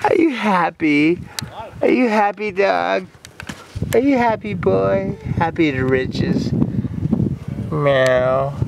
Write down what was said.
Are you happy? Are you happy, dog? Are you happy, boy? Happy to riches. Meow.